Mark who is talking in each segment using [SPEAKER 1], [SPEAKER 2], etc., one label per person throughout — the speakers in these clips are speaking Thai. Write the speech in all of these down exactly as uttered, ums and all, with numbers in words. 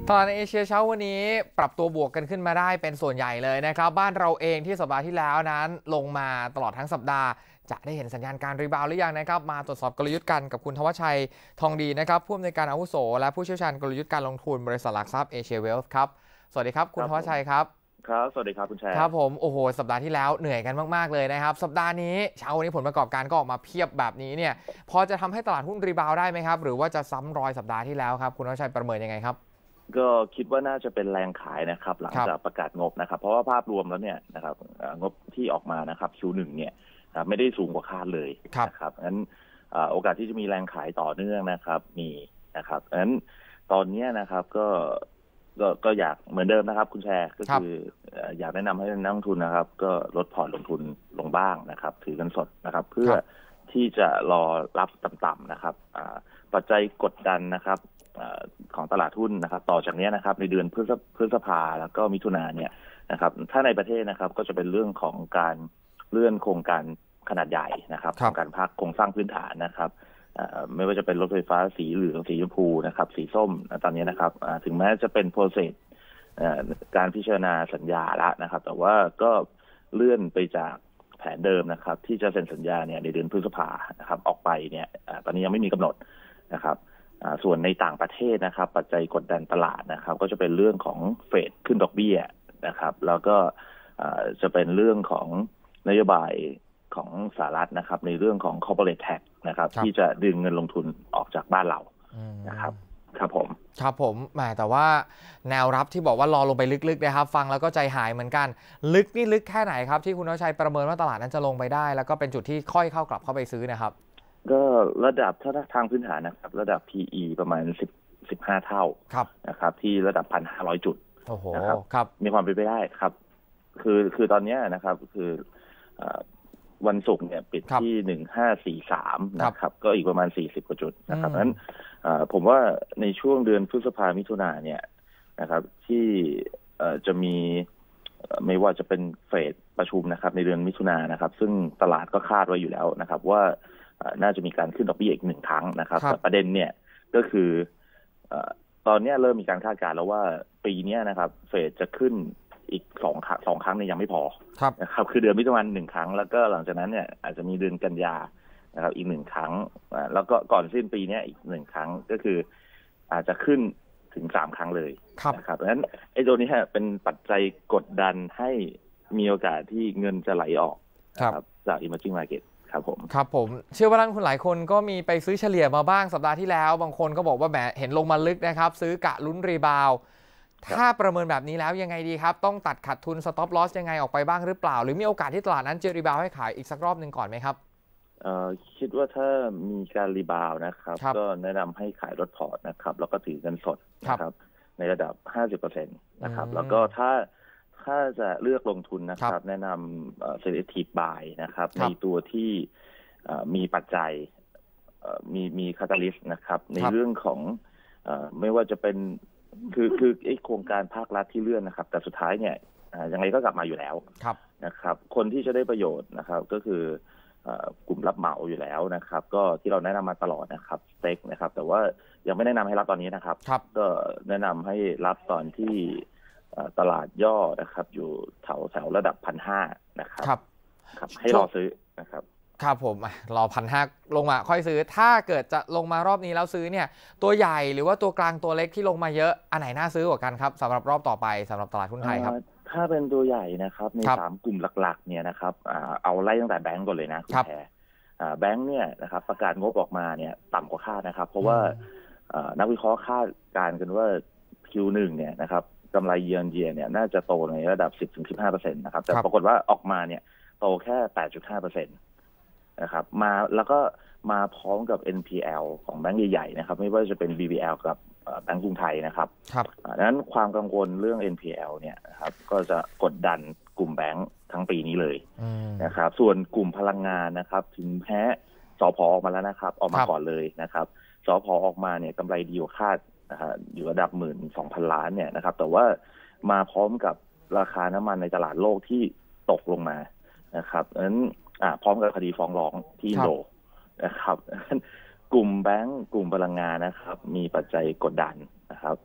[SPEAKER 1] ตลาดในเอเชียเช้าวันนี้ปรับตัวบวกกันขึ้นมาได้เป็นส่วนใหญ่เลยนะครับบ้านเราเองที่สัปดาห์ที่แล้วนั้นลงมาตลอดทั้งสัปดาห์จะได้เห็นสัญญาณการรีบาวหรือยังนะครับมาตรวจสอบกลยุทธ์กันกับคุณธวัชชัยทองดีนะครับผู้อำนวยการอาวุโสและผู้เชี่ยวชาญกลยุทธ์การลงทุนบริษัทหลักทรัพย์เอเชียเวลส์ครับสวัสดีครับคุณธวัชชัยครับ
[SPEAKER 2] ครับสวัสดีครับคุณแชร์
[SPEAKER 1] ครับผมโอ้โหสัปดาห์ที่แล้วเหนื่อยกันมากๆเลยนะครับสัปดาห์นี้เช้าวันนี้ผลประกอบการก็ออกมาเพียบแบบนี้เนี่ยพอจะทำให้ตลาดหุ้นรีบาวได้ไหมครับหรือว่าจะซ้ำรอยสัปดาห์ที่แล้วครับคุณธวัชชัยประเมินยังไงครับ
[SPEAKER 2] ก็คิดว่าน่าจะเป็นแรงขายนะครับหลังจากประกาศงบนะครับเพราะว่าภาพรวมแล้วเนี่ยนะครับงบที่ออกมานะครับ คิว หนึ่ง เนี่ยไม่ได้สูงกว่าคาดเลยนะครับงั้นโอกาสที่จะมีแรงขายต่อเนื่องนะครับมีนะครับงั้นตอนนี้นะครับก็ก็ก็อยากเหมือนเดิมนะครับคุณแชร์ก็คืออยากแนะนำให้นักลงทุนนะครับก็ลดพอร์ตลงทุนลงบ้างนะครับถือเงินสดนะครับเพื่อที่จะรอรับต่ำๆนะครับปัจจัยกดดันนะครับของตลาดหุ้นนะครับต่อจากนี้นะครับในเดือนพฤษภาแล้วก็มิถุนาเนี่ยนะครับถ้าในประเทศนะครับก็จะเป็นเรื่องของการเลื่อนโครงการขนาดใหญ่นะครับโครงการภาคโครงสร้างพื้นฐานนะครับไม่ว่าจะเป็นรถไฟฟ้าสีเหลืองสีชมพูนะครับสีส้มตอนนี้นะครับถึงแม้จะเป็นโปรเซสการพิจารณาสัญญาละนะครับแต่ว่าก็เลื่อนไปจากแผนเดิมนะครับที่จะเซ็นสัญญาเนี่ยในเดือนพฤษภานะครับออกไปเนี่ยตอนนี้ยังไม่มีกำหนดนะครับส่วนในต่างประเทศนะครับปัจจัยกดดันตลาดนะครับก็จะเป็นเรื่องของเฟดขึ้นดอกเบี้ยนะครับแล้วก็จะเป็นเรื่องของนโยบายของสหรัฐนะครับในเรื่องของ corporate tax นะครับที่จะดึงเงินลงทุนออกจากบ้านเรานะครับครับผม
[SPEAKER 1] ครับผมแหมแต่ว่าแนวรับที่บอกว่ารอลงไปลึกๆนะครับฟังแล้วก็ใจหายเหมือนกันลึกนี่ลึกแค่ไหนครับที่คุณธวัชชัยประเมินว่าตลาดนั้นจะลงไปได้แล้วก็เป็นจุดที่ค่อยเข้ากลับเข้าไปซื้อนะครับ
[SPEAKER 2] ก็ระดับถ้าทางพื้นฐานนะครับระดับ พี อี ประมาณสิบ สิบห้าเท่านะครับที่ระดับ หนึ่งพันห้าร้อย จุดนะครับมีความเป็นไปได้ครับคือคือตอนนี้นะครับคือวันศุกร์เนี่ยปิดที่หนึ่งพันห้าร้อยสี่สิบสามนะครับก็อีกประมาณสี่สิบกว่าจุดนะครับงั้นผมว่าในช่วงเดือนพฤษภามิถุนาเนี่ยนะครับที่จะมีไม่ว่าจะเป็นเฟดประชุมนะครับในเดือนมิถุนายนนะครับซึ่งตลาดก็คาดไว้อยู่แล้วนะครับว่าน่าจะมีการขึ้นดอกเบี้ยอีกหนึ่งครั้งนะครับแต่ประเด็นเนี่ยก็คือตอนนี้เริ่มมีการคาดการณ์แล้วว่าปีนี้นะครับเฟดจะขึ้นอีกสองครั้งสองครั้งเนี่ยยังไม่พอนะครับคือเดือนมิถุนายนหนึ่งครั้งแล้วก็หลังจากนั้นเนี่ยอาจจะมีเดือนกันยานะครับอีกหนึ่งครั้งแล้วก็ก่อนสิ้นปีนี้อีกหนึ่งครั้งก็คืออาจจะขึ้นถึงสามครั้งเลยนะครับเพราะฉะนั้นไอ้ตัวนี้เป็นปัจจัยกดดันให้มีโอกาสที่เงินจะไหลออกจาก emerging market ครับผม
[SPEAKER 1] ครับผมเชื่อว่านักลงทุนหลายคนก็มีไปซื้อเฉลี่ยมาบ้างสัปดาห์ที่แล้วบางคนก็บอกว่าแหมเห็นลงมาลึกนะครับซื้อกะลุ้นรีบาวถ้าประเมินแบบนี้แล้วยังไงดีครับต้องตัดขาดทุน stop loss ยังไงออกไปบ้างหรือเปล่าหรือมีโอกาสที่ตลาดนั้นจะรีบาวให้ขายอีกสักรอบหนึ่งก่อนไหมครับ
[SPEAKER 2] คิดว่าถ้ามีการรีบาวนะครับก็แนะนำให้ขายลดพอร์ตนะครับแล้วก็ถือเงินสดนะครับในระดับ ห้าสิบเปอร์เซ็นต์ นะครับแล้วก็ถ้าถ้าจะเลือกลงทุนนะครับแนะนำ selective buy นะครับในตัวที่มีปัจจัยมีมีคาตาลิสต์นะครับในเรื่องของไม่ว่าจะเป็นคือคือไอ้โครงการภาครัฐที่เลื่อนนะครับแต่สุดท้ายเนี่ยยังไงก็กลับมาอยู่แล้วนะครับคนที่จะได้ประโยชน์นะครับก็คือกลุ่มรับเหมาอยู่แล้วนะครับก็ที่เราแนะนำมาตลอดนะครับสเต็กนะครับแต่ว่ายังไม่แนะนำให้รับตอนนี้นะครับก็แนะนำให้รับตอนที่ตลาดย่อนะครับอยู่แถวแถวระดับพันห้านะครับครับให้รอซื้อนะครับ
[SPEAKER 1] ครับผมรอพันห้าลงมาค่อยซื้อถ้าเกิดจะลงมารอบนี้แล้วซื้อเนี่ยตัวใหญ่หรือว่าตัวกลางตัวเล็กที่ลงมาเยอะอันไหนน่าซื้อกว่ากันครับสำหรับรอบต่อไปสำหรับตลาดหุ้นไทยครับ
[SPEAKER 2] ถ้าเป็นตัวใหญ่นะครับในสามกลุ่มหลักๆเนี่ยนะครับเอาไล่ตั้งแต่แบงก์ก่อนเลยนะคุณแพรแบงก์เนี่ยนะครับประกาศงบออกมาเนี่ยต่ำกว่าคาดนะครับเพราะว่านักวิเคราะห์คาดการณ์กันว่า คิว หนึ่ง เนี่ยนะครับกำไรเยือนเยียเนี่ยน่าจะโตในระดับ สิบถึงสิบห้าเปอร์เซ็นต์ นะครับแต่ปรากฏว่าออกมาเนี่ยโตแค่ แปดจุดห้าเปอร์เซ็นต์นะครับมาแล้วก็มาพร้อมกับ เอ็น พี แอล ของแบงก์ใหญ่ๆนะครับไม่ว่าจะเป็น บี บี แอล กับแบงก์กรุงไทยนะครับดังนั้นความกังวลเรื่อง เอ็น พี แอล เนี่ยนะครับก็จะกดดันกลุ่มแบงก์ทั้งปีนี้เลยนะครับส่วนกลุ่มพลังงานนะครับถึงแพ้สผ.ออกมาแล้วนะครับออกมาก่อนเลยนะครับสผ.ออกมาเนี่ยกำไรดีกว่าคาดนะฮะอยู่ระดับ หนึ่งหมื่นสองพัน ล้านเนี่ยนะครับแต่ว่ามาพร้อมกับราคาน้ำมันในตลาดโลกที่ตกลงมานะครับดังนั้นพร้อมกับคดีฟ้องร้องที่อินโดนะครับกลุ่มแบงก์กลุ่มพลังงานนะครับมีปัจจัยกดดันนะครับ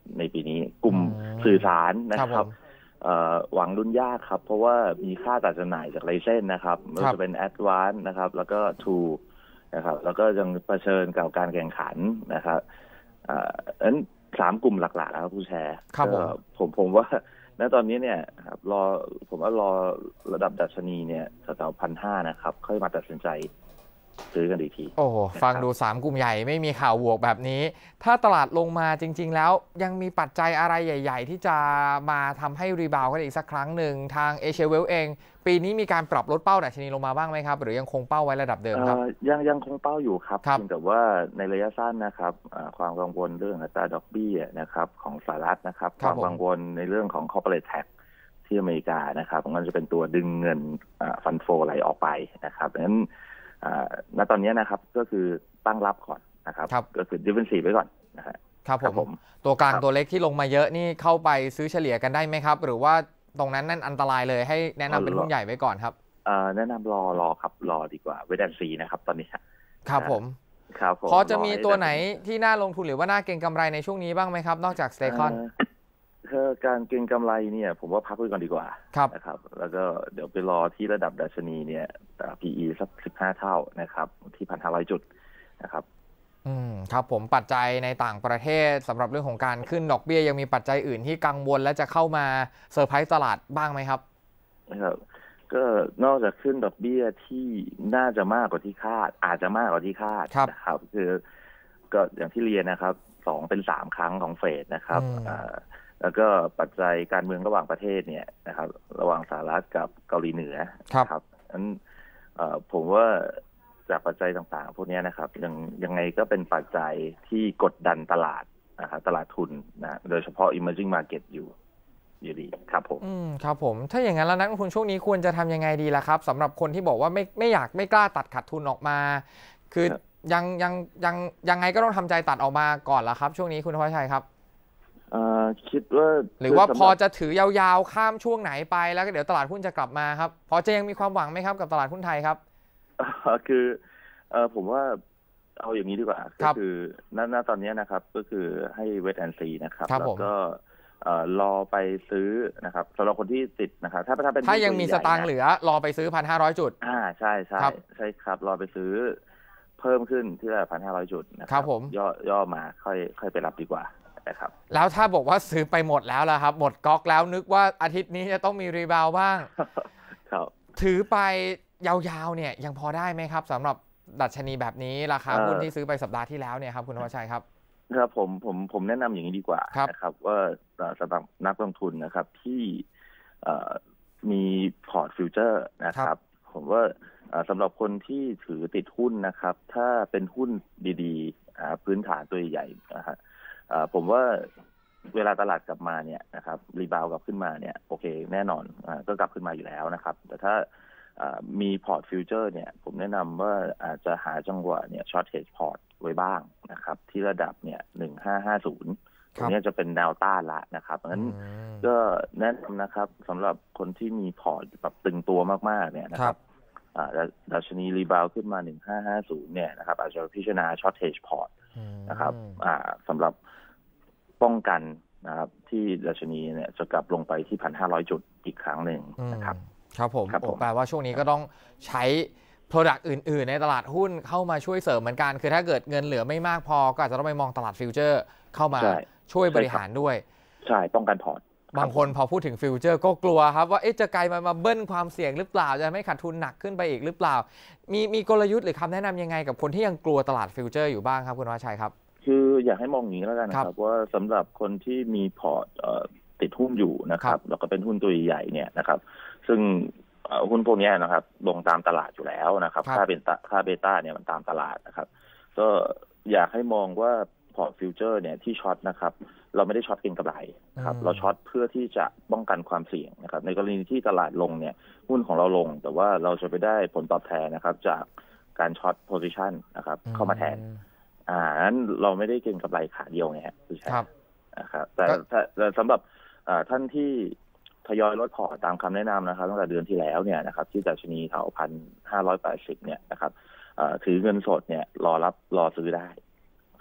[SPEAKER 2] ในปีนี้กลุ่มสื่อสารนะครับหวังรุ่นยากครับเพราะว่ามีค่าการจำหน่ายจากไลเซนส์นะครับมันจะเป็น Advance นะครับแล้วก็ True นะครับแล้วก็ยังเผชิญกับการแข่งขันนะครับอ่าอันสามกลุ่มหลักๆครับผู้แชร์ผมผมว่าณตอนนี้เนี่ยครับรอผมว่ารอระดับดัชนีเนี่ยแถวๆพันห้านะครับค่อยมาตัดสินใจซื้อกันอีกที
[SPEAKER 1] โอ้ฟังดูสามกลุ่มใหญ่ไม่มีข่าวบวกแบบนี้ถ้าตลาดลงมาจริงๆแล้วยังมีปัจจัยอะไรใหญ่ๆที่จะมาทำให้รีบาวกันอีกสักครั้งหนึ่งทางเอเชียเวลเองปีนี้มีการปรับลดเป้าดัชนีลงมาบ้างไหมครับหรือยังคงเป้าไว้ระดับเดิมครับ
[SPEAKER 2] ยังยังคงเป้าอยู่ครับเพียงแต่ว่าในระยะสั้นนะครับความกังวลเรื่องอัตราดอกเบี้ยนะครับของสหรัฐนะครับความกังวลในเรื่องของ corporate tax ที่อเมริกานะครับมันจะเป็นตัวดึงเงินฟันโฟไหลออกไปนะครับดังนั้นณตอนนี้นะครับก็คือตั้งรับก่อนนะครับก็คือ defensive ไว้ก่อนนะครับ
[SPEAKER 1] ครับผมตัวกลางตัวเล็กที่ลงมาเยอะนี่เข้าไปซื้อเฉลี่ยกันได้ไหมครับหรือว่าตรงนั้นนั่นอันตรายเลยให้แนะนำเป็นหุ้นใหญ่ไว้ก่อนครับ
[SPEAKER 2] แนะนำรอรอครับรอดีกว่าเวทแอนซีนะครับตอนนี้
[SPEAKER 1] ครับผม
[SPEAKER 2] ครับผม
[SPEAKER 1] พอจะมีตัวไหนที่น่าลงทุนหรือว่าน่าเก็งกำไรในช่วงนี้บ้างไหมครับนอกจากสเตคอน
[SPEAKER 2] คือการเก็งกำไรเนี่ยผมว่าพักไว้ก่อนดีกว่านะครับแล้วก็เดี๋ยวไปรอที่ระดับดัชนีเนี่ย พี อี สักสิบห้าเท่านะครับที่ หนึ่งพันห้าร้อย จุดนะครับ
[SPEAKER 1] อืมครับผมปัจจัยในต่างประเทศสำหรับเรื่องของการขึ้นดอกเบี้ยยังมีปัจจัยอื่นที่กังวลและจะเข้ามาเซอร์ไพรส์ตลาดบ้างไหมครับ
[SPEAKER 2] นะครับก็นอกจากขึ้นดอกเบี้ยที่น่าจะมากกว่าที่คาดอาจจะมากกว่าที่คาดนะครับคือก็อย่างที่เรียนนะครับสองเป็นสามครั้งของเฟดนะครับแล้วก็ปัจจัยการเมืองระหว่างประเทศเนี่ยนะครับระหว่างสหรัฐกับเกาหลีเหนือครับนั้นผมว่าจากปัจจัยต่างๆพวกนี้นะครับยังยังไงก็เป็นปัจจัยที่กดดันตลาดนะครับตลาดทุนนะโดยเฉพาะ emerging market อยู่อยู่ดีครับผม
[SPEAKER 1] อืมครับผมถ้าอย่างนั้นแล้วนักลงทุนช่วงนี้ควรจะทำยังไงดีล่ะครับสำหรับคนที่บอกว่าไม่ไม่อยากไม่กล้าตัดขาดทุนออกมาคือยังยังยังยังไงก็ต้องทำใจตัดออกมาก่อนละครับช่วงนี้คุณธวัชชัยครับ
[SPEAKER 2] คิดว่า
[SPEAKER 1] หรือว่าพอจะถือยาวๆข้ามช่วงไหนไปแล้วก็เดี๋ยวตลาดหุ้นจะกลับมาครับพอจะยังมีความหวังไหมครับกับตลาดหุ้นไทยครับ
[SPEAKER 2] คือผมว่าเอาอย่างนี้ดีกว่าก็คือณตอนนี้นะครับก็คือให้เวทแอนซีนะครับแล้วก็รอไปซื้อนะครับสำหรับคนที่ติดนะครับถ้าถ้าเป็น
[SPEAKER 1] ถ้ายังมีสตางค์เหลือรอไปซื้อ หนึ่งพันห้าร้อย จุด
[SPEAKER 2] อ่าใช่ใช่ใช่ครับรอไปซื้อเพิ่มขึ้นที่ระดับ หนึ่งพันห้าร้อย จุดนะครับผมย่อย่อมาค่อยค่อยไปรับดีกว่านะครับ
[SPEAKER 1] แล้วถ้าบอกว่าซื้อไปหมดแล้วล่ะครับหมดก๊อกแล้วนึกว่าอาทิตย์นี้จะต้องมีรีบาวบ้าง
[SPEAKER 2] ครับ
[SPEAKER 1] ถือไปยาวๆเนี่ยยังพอได้ไหมครับสำหรับดัชนีแบบนี้ราคาหุ้นที่ซื้อไปสัปดาห์ที่แล้วเนี่ยครับคุณธวัชชัยครับ
[SPEAKER 2] ครับผมผมผมแนะนำอย่างนี้ดีกว่านะครับว่าสำหรับนักลงทุนนะครับที่มีพอร์ตฟิวเจอร์นะครับผมว่าสำหรับคนที่ถือติดหุ้นนะครับถ้าเป็นหุ้นดีๆพื้นฐานตัวใหญ่นะฮะผมว่าเวลาตลาดกลับมาเนี่ยนะครับรีบาวกลับขึ้นมาเนี่ยโอเคแน่นอนก็กลับขึ้นมาอยู่แล้วนะครับแต่ถ้ามีพอร์ตฟิวเจอร์เนี่ยผมแนะนำว่าอาจจะหาจังหวะเนี่ยช็อตเฮดพอร์ตไว้บ้างนะครับที่ระดับเนี่ยหนึ่งพันห้าร้อยห้าสิบตรงนี้จะเป็นแนวต้านละนะครับงั้นก็แนะนำนะครับสำหรับคนที่มีพอร์ตแบบตึงตัวมากๆเนี่ยนะครับดัชนีรีบาวขึ้นมาหนึ่งพันห้าร้อยห้าสิบเนี่ยนะครับอาจจะพิจารณาช็อตเฮดพอร์ตนะครับสำหรับป้องกันนะครับที่ดัชนีเนี่ยจะกลับลงไปที่ หนึ่งพันห้าร้อย จุดอีกครั้งหนึ่งนะครับ
[SPEAKER 1] ครับผมแปลว่าช่วงนี้ก็ต้องใช้ Product อื่นๆในตลาดหุ้นเข้ามาช่วยเสริมเหมือนกันคือถ้าเกิดเงินเหลือไม่มากพอก็อาจจะต้องไปมองตลาดฟิวเจอร์เข้ามาช่วยบริหารด้วย
[SPEAKER 2] ใช่ป้องกันพอร์ต
[SPEAKER 1] บางคนพอพูดถึงฟิวเจอร์ก็กลัวครับว่าจะไกลมามาเบิ้ลความเสี่ยงหรือเปล่าจะไม่ขาดทุนหนักขึ้นไปอีกหรือเปล่ามีมีกลยุทธ์หรือคำแนะนำยังไงกับคนที่ยังกลัวตลาดฟิวเจอร์อยู่บ้างครับคุณธวัชชัยครับ
[SPEAKER 2] คืออยากให้มองอย่างนี้แล้วกันนะครับว่าสำหรับคนที่มีพอร์ตติดหุ้นอยู่นะครับแล้วก็เป็นหุ้นตัวใหญ่เนี่ยนะครับซึ่งหุ้นพวกนี้นะครับลงตามตลาดอยู่แล้วนะครับค่าเป็นค่าเบต้าเนี่ยมันตามตลาดนะครับก็อยากให้มองว่าพอร์ตฟิวเจอร์เนี่ยที่ช็อตนะครับเราไม่ได้ช็อตเก็งกำไรครับเราช็อตเพื่อที่จะป้องกันความเสี่ยงนะครับในกรณีที่ตลาดลงเนี่ยหุ้นของเราลงแต่ว่าเราจะไปได้ผลตอบแทนนะครับจากการช็อตโพซิชันนะครับเข้ามาแทนอ่านั้นเราไม่ได้เก็งกำไรขาเดียวไงครับนะครับแต่แต่สำหรับท่านที่ทยอยลดพอร์ตตามคำแนะนำนะครับตั้งแต่เดือนที่แล้วเนี่ยนะครับที่ดัชนีแถวพันห้าร้อยแปดสิบเนี่ยนะครับถือเงินสดเนี่ยรอรับรอซื้อได้ครับผม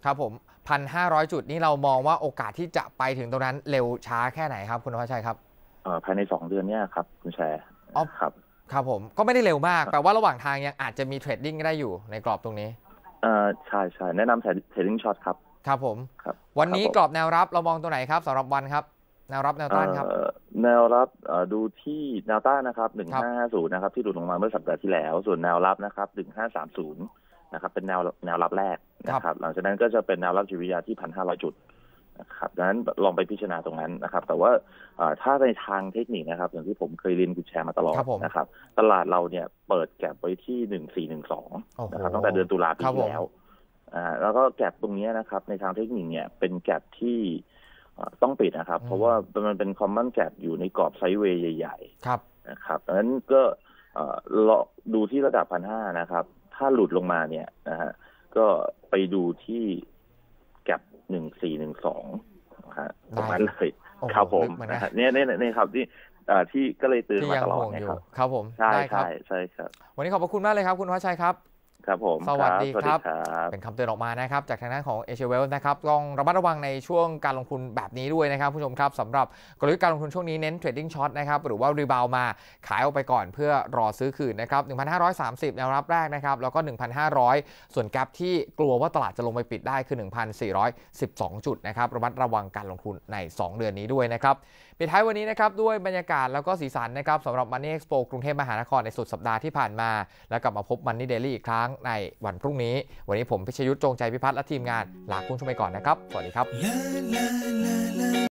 [SPEAKER 1] ครับผม หนึ่งพันห้าร้อย จุดนี่เรามองว่าโอกาสที่จะไปถึงตรงนั้นเร็วช้าแค่ไหนครับคุณธวัชชัยครับ
[SPEAKER 2] เอ่อภายในสองเดือนเนี้ยครับคุณแชร์
[SPEAKER 1] อ๋อ
[SPEAKER 2] ครับ
[SPEAKER 1] ครับผมก็ไม่ได้เร็วมากแปลว่าระหว่างทางยังอาจจะมีเทรดดิ้งได้อยู่ในกรอบตรงนี้
[SPEAKER 2] เอ่อใช่ใช่แนะนำเทรดดิ้งช็อตครับ
[SPEAKER 1] ครับผม
[SPEAKER 2] ครับ
[SPEAKER 1] วันนี้กรอบแนวรับเรามองตัวไหนครับสำหรับวันครับแนวรับแนวต้านครับ
[SPEAKER 2] แนวรับดูที่แนวต้านนะครับหนึ่งห้าห้าศูนย์นะครับที่หลุดลงมาเมื่อสัปดาห์ที่แล้วส่วนแนวรับนะครับหนึ่งห้าสามศูนย์นะครับเป็นแนวแนวรับแรกนะครับหลังจากนั้นก็จะเป็นแนวรับจิตวิทยาที่พันห้าร้อยจุดนะครับดังนั้นลองไปพิจารณาตรงนั้นนะครับแต่ว่าถ้าในทางเทคนิคนะครับอย่างที่ผมเคยเรียนคุณแชร์มาตลอดนะครับตลาดเราเนี่ยเปิดแก็บไว้ที่หนึ่งสี่หนึ่งสองนะครับตั้งแต่เดือนตุลาปีที่แล้วอ่าแล้วก็แก็บตรงนี้นะครับในทางเทคนิคเนี่ยเป็นแก็บที่ต้องปิดนะครับเพราะว่ามันเป็นคอมมอนแก็บอยู่ในกรอบไซด์เวย์ใหญ่ๆนะครับดังนั้นก็เลาะดูที่ระดับพันห้านะครับถ้าหลุดลงมาเนี่ยนะฮะก็ไปดูที่แก็บหนึ่งสี่หนึ่งสองนะฮะตรงนั้นเลยครับผมเนี่ยเนี่ยเนี่ยครับที่ที่ก็เลยเตือนมาตลอดนะครับ
[SPEAKER 1] ครับผม
[SPEAKER 2] ใช่ใช่ใช่ครับ
[SPEAKER 1] วันนี้ขอบพระคุณมากเลยครับคุณธวัชชัยครับ
[SPEAKER 2] ครับผม
[SPEAKER 1] สวัสดีครับเป็นคำเตือนออกมานะครับจากทางด้านของ Asia Wealth นะครับต้องระมัดระวังในช่วงการลงทุนแบบนี้ด้วยนะครับผู้ชมครับสำหรับกลยุทธ์การลงทุนช่วงนี้เน้น trading short นะครับหรือว่ารีบาวมาขายออกไปก่อนเพื่อรอซื้อคืนนะครับ หนึ่งพันห้าร้อยสามสิบ แนวรับแรกนะครับแล้วก็ หนึ่งพันห้าร้อย ส่วนแกปที่กลัวว่าตลาดจะลงไปปิดได้คือ หนึ่งพันสี่ร้อยสิบสอง จุดนะครับระมัดระวังการลงทุนในสองเดือนนี้ด้วยนะครับปิดท้ายวันนี้นะครับด้วยบรรยากาศแล้วก็สีสันนะครับสำหรับ Money Expo กรุงเทพมหานครในสุดสัปดาห์ที่ผ่านมาแล้วกลับมาพบ Money Daily อีกครั้งในวันพรุ่งนี้วันนี้ผมพิชยุทธ จงใจพิพัฒน์และทีมงานลาคุณผู้ชมไปก่อนนะครับสวัสดีครับ